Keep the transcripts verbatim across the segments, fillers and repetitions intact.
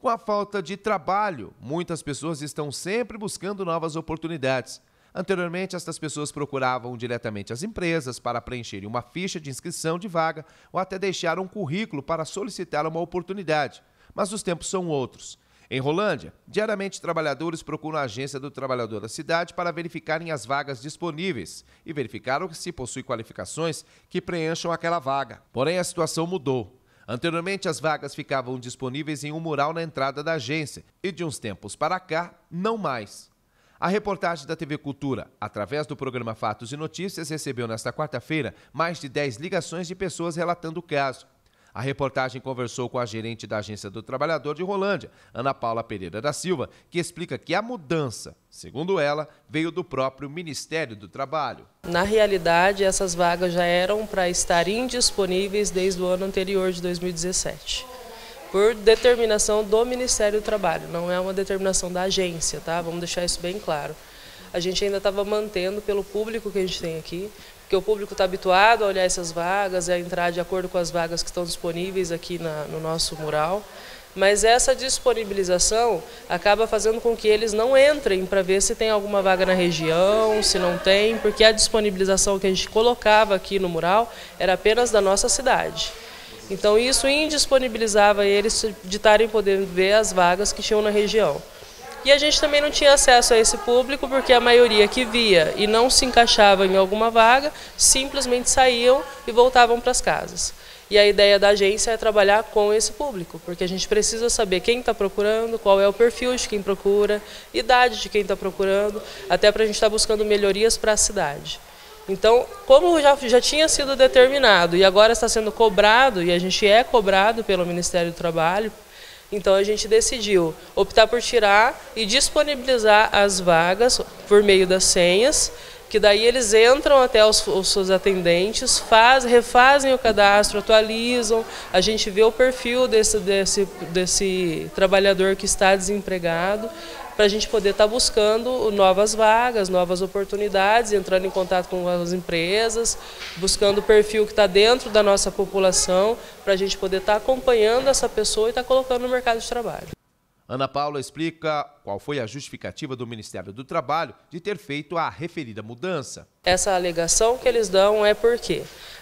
Com a falta de trabalho, muitas pessoas estão sempre buscando novas oportunidades. Anteriormente, estas pessoas procuravam diretamente as empresas para preencherem uma ficha de inscrição de vaga ou até deixar um currículo para solicitar uma oportunidade. Mas os tempos são outros. Em Rolândia, diariamente trabalhadores procuram a agência do trabalhador da cidade para verificarem as vagas disponíveis e verificar se possui qualificações que preencham aquela vaga. Porém, a situação mudou. Anteriormente, as vagas ficavam disponíveis em um mural na entrada da agência e, de uns tempos para cá, não mais. A reportagem da T V Cultura, através do programa Fatos e Notícias, recebeu nesta quarta-feira mais de dez ligações de pessoas relatando o caso. A reportagem conversou com a gerente da Agência do Trabalhador de Rolândia, Ana Paula Pereira da Silva, que explica que a mudança, segundo ela, veio do próprio Ministério do Trabalho. Na realidade, essas vagas já eram para estar indisponíveis desde o ano anterior, de dois mil e dezessete. Por determinação do Ministério do Trabalho, não é uma determinação da agência, tá? Vamos deixar isso bem claro. A gente ainda estava mantendo pelo público que a gente tem aqui, porque o público está habituado a olhar essas vagas, a entrar de acordo com as vagas que estão disponíveis aqui na, no nosso mural. Mas essa disponibilização acaba fazendo com que eles não entrem para ver se tem alguma vaga na região, se não tem, porque a disponibilização que a gente colocava aqui no mural era apenas da nossa cidade. Então isso indisponibilizava eles de estarem podendo ver as vagas que tinham na região. E a gente também não tinha acesso a esse público porque a maioria que via e não se encaixava em alguma vaga, simplesmente saíam e voltavam para as casas. E a ideia da agência é trabalhar com esse público, porque a gente precisa saber quem está procurando, qual é o perfil de quem procura, idade de quem está procurando, até para a gente estar buscando melhorias para a cidade. Então, como já, já tinha sido determinado e agora está sendo cobrado, e a gente é cobrado pelo Ministério do Trabalho, então a gente decidiu optar por tirar e disponibilizar as vagas por meio das senhas, que daí eles entram até os, os seus atendentes, faz, refazem o cadastro, atualizam, a gente vê o perfil desse, desse, desse trabalhador que está desempregado, para a gente poder estar buscando novas vagas, novas oportunidades, entrando em contato com as empresas, buscando o perfil que está dentro da nossa população, para a gente poder estar acompanhando essa pessoa e estar colocando no mercado de trabalho. Ana Paula explica qual foi a justificativa do Ministério do Trabalho de ter feito a referida mudança. Essa alegação que eles dão é porque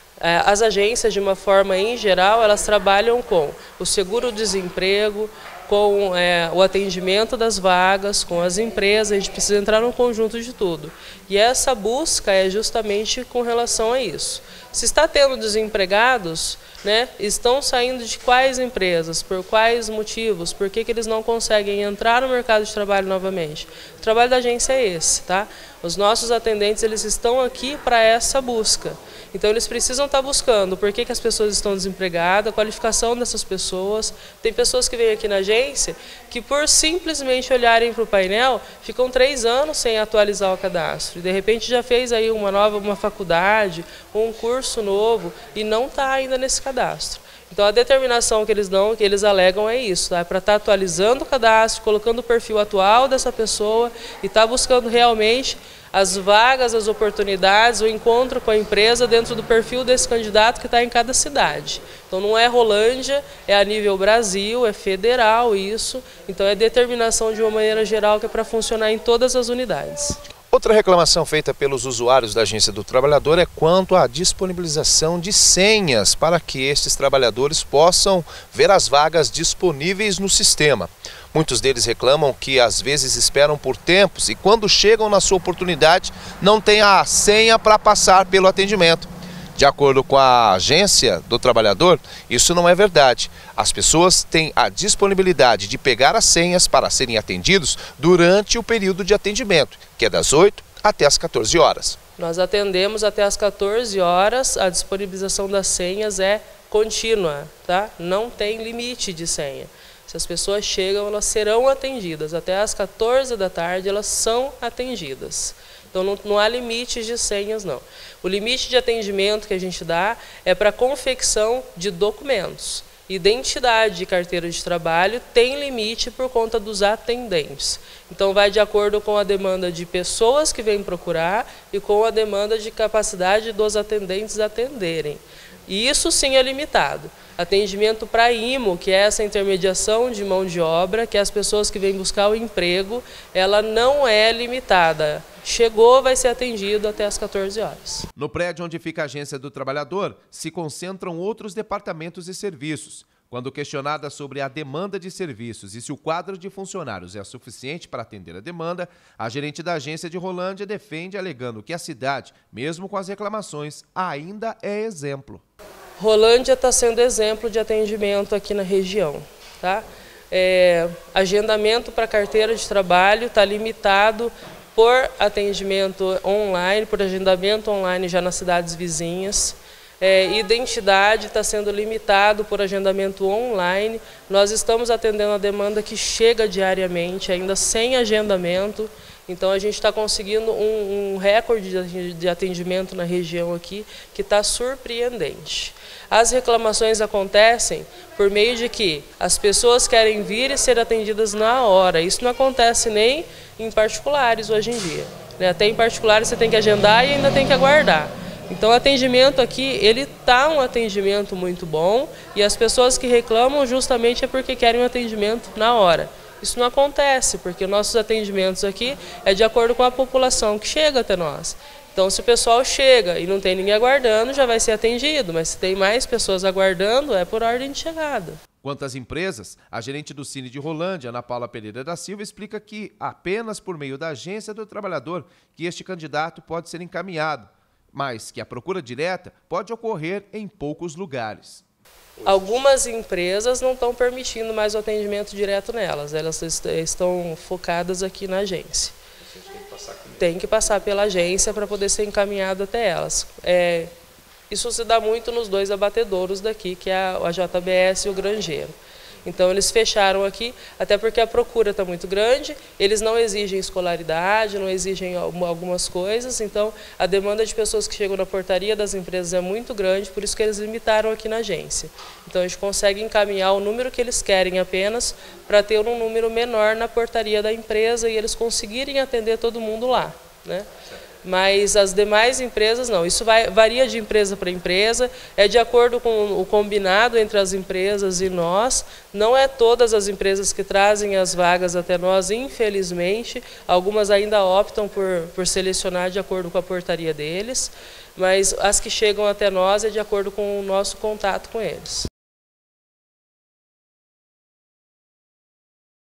as agências, de uma forma em geral, elas trabalham com o seguro-desemprego, com é, o atendimento das vagas, com as empresas, a gente precisa entrar num conjunto de tudo. E essa busca é justamente com relação a isso. Se está tendo desempregados, né, estão saindo de quais empresas, por quais motivos, por que, que eles não conseguem entrar no mercado de trabalho novamente? O trabalho da agência é esse, tá? Os nossos atendentes, eles estão aqui para essa busca. Então eles precisam estar buscando por que, que as pessoas estão desempregadas, a qualificação dessas pessoas. Tem pessoas que vêm aqui na agência que por simplesmente olharem para o painel, ficam três anos sem atualizar o cadastro. E de repente já fez aí uma nova uma faculdade, um curso novo e não está ainda nesse cadastro. Então a determinação que eles dão, que eles alegam é isso, tá? É para estar atualizando o cadastro, colocando o perfil atual dessa pessoa e estar buscando realmente as vagas, as oportunidades, o encontro com a empresa dentro do perfil desse candidato que está em cada cidade. Então não é Rolândia, é a nível Brasil, é federal isso, então é determinação de uma maneira geral que é para funcionar em todas as unidades. Outra reclamação feita pelos usuários da Agência do Trabalhador é quanto à disponibilização de senhas para que estes trabalhadores possam ver as vagas disponíveis no sistema. Muitos deles reclamam que às vezes esperam por tempos e quando chegam na sua oportunidade não tem a senha para passar pelo atendimento. De acordo com a Agência do Trabalhador, isso não é verdade. As pessoas têm a disponibilidade de pegar as senhas para serem atendidos durante o período de atendimento, que é das oito até as quatorze horas. Nós atendemos até as quatorze horas, a disponibilização das senhas é contínua, tá? Não tem limite de senha. Se as pessoas chegam, elas serão atendidas. Até as quatorze da tarde, elas são atendidas. Então não, não há limites de senhas, não. O limite de atendimento que a gente dá é para confecção de documentos. Identidade de carteira de trabalho tem limite por conta dos atendentes. Então vai de acordo com a demanda de pessoas que vêm procurar e com a demanda de capacidade dos atendentes atenderem. E isso sim é limitado. Atendimento para I M O, que é essa intermediação de mão de obra, que é as pessoas que vêm buscar o emprego, ela não é limitada. Chegou, vai ser atendido até as quatorze horas. No prédio onde fica a Agência do Trabalhador, se concentram outros departamentos e serviços. Quando questionada sobre a demanda de serviços e se o quadro de funcionários é suficiente para atender a demanda, a gerente da agência de Rolândia defende, alegando que a cidade, mesmo com as reclamações, ainda é exemplo. Rolândia está sendo exemplo de atendimento aqui na região, tá? É, agendamento para carteira de trabalho está limitado por atendimento online, por agendamento online já nas cidades vizinhas. É, identidade está sendo limitado por agendamento online. Nós estamos atendendo a demanda que chega diariamente, ainda sem agendamento. Então a gente está conseguindo um, um recorde de atendimento na região aqui que está surpreendente. As reclamações acontecem por meio de que as pessoas querem vir e ser atendidas na hora. Isso não acontece nem em particulares hoje em dia, né? Até em particulares você tem que agendar e ainda tem que aguardar. Então o atendimento aqui, ele está um atendimento muito bom e as pessoas que reclamam justamente é porque querem um atendimento na hora. Isso não acontece, porque nossos atendimentos aqui é de acordo com a população que chega até nós. Então se o pessoal chega e não tem ninguém aguardando, já vai ser atendido, mas se tem mais pessoas aguardando, é por ordem de chegada. Quanto às empresas, a gerente do Cine de Rolândia, Ana Paula Pereira da Silva, explica que apenas por meio da Agência do Trabalhador que este candidato pode ser encaminhado, mas que a procura direta pode ocorrer em poucos lugares. Algumas empresas não estão permitindo mais o atendimento direto nelas, elas estão focadas aqui na agência. Tem que passar pela agência para poder ser encaminhado até elas. É, isso se dá muito nos dois abatedouros daqui, que é a J B S e o Grangeiro. Então eles fecharam aqui, até porque a procura está muito grande, eles não exigem escolaridade, não exigem algumas coisas, então a demanda de pessoas que chegam na portaria das empresas é muito grande, por isso que eles limitaram aqui na agência. Então a gente consegue encaminhar o número que eles querem apenas para ter um número menor na portaria da empresa e eles conseguirem atender todo mundo lá, né? Mas as demais empresas não, isso vai, varia de empresa para empresa, é de acordo com o combinado entre as empresas e nós, não é todas as empresas que trazem as vagas até nós, infelizmente, algumas ainda optam por, por selecionar de acordo com a portaria deles, mas as que chegam até nós é de acordo com o nosso contato com eles.